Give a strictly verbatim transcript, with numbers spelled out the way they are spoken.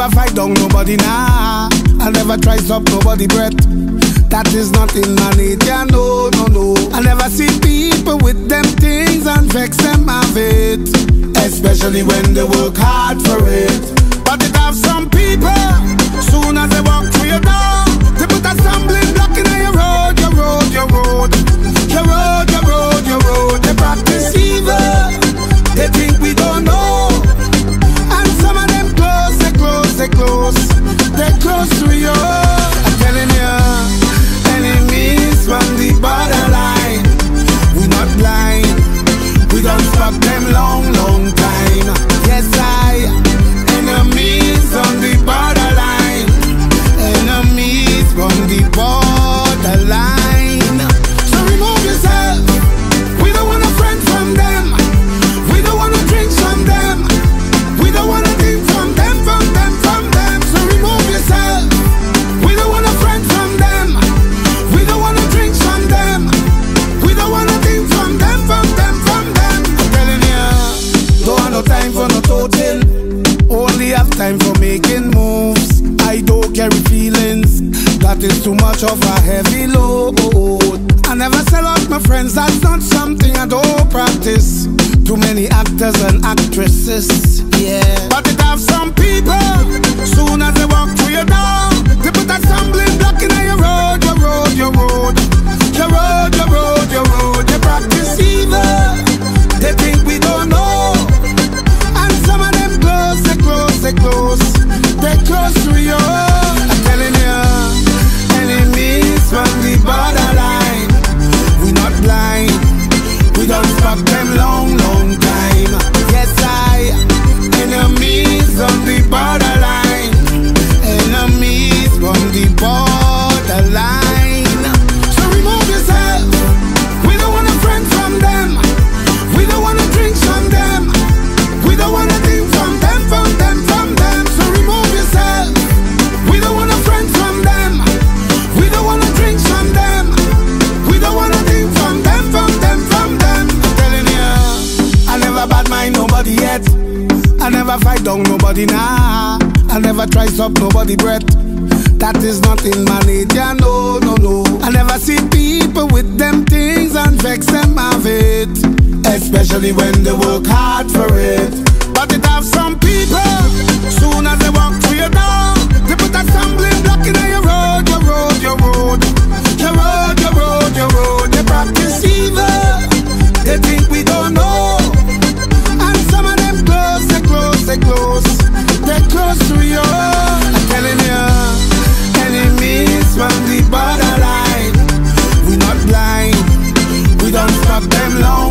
never fight down nobody, nah. I never try stop nobody breath. That is not in my nature, no, no, no. I never see people with them things and vex them of it, especially when they work hard for it. But it have some people, soon as they walk through your door, they put a stumbling block in your road, your road, your road, your road, your road, your road. They practice evil, they think we don't know. And some of them close, they close, they close, they close to you. I'm telling you, enemies from the borderline. We not blind, we don't fuck them long, long time. Yes, I, enemies on the borderline, enemies from the borderline. So remove yourself, we don't want a friend from them, we don't want to drink from them, we don't want to drink from them, from them, from them. So remove yourself, we don't want a friend from them, we don't want to drink from them, we don't want to drink from them, from them, from them. I'm telling you, don't have no time for no total, only have time for making moves. I don't carry feelings, that is too much of a heavy load. I never sell out my friends, that's not something I don't practice. Too many actors and actresses, yeah. But it have some people, soon as they walk through your door, they put a stumbling block in your road, your road, your road, your road, your road, your road. They practice evil, they think we don't know. And some of them close, they close, they close, they close to you. I'm telling you, enemies from the borderline. We not blind, we don't fuck them long, long time. Yes, I, enemies on the borderline, enemies from the borderline. So remove yourself, we don't want a friend from them, we don't want to drink from them, we don't want to drink from them, from them, from them. So remove yourself, we don't want a friend from them, we don't want to drink from them, we don't want to drink from them, from them, from them. I'm telling you, I never bad mind nobody yet, I never fight down nobody, nah. I never try stop nobody breath. That is not in my nature, no, no, no. I never see people with them things and vex them of it, especially when they work hard for it. But it have some people, soon as they walk through your door, they put a stumbling block in your road, your road, your road, your road, your road, your road. They practice evil, they think we don't know. And some of them close, they close, they close, they close to you. I'm telling you, enemies from the borderline. We not blind, we don't stop them long.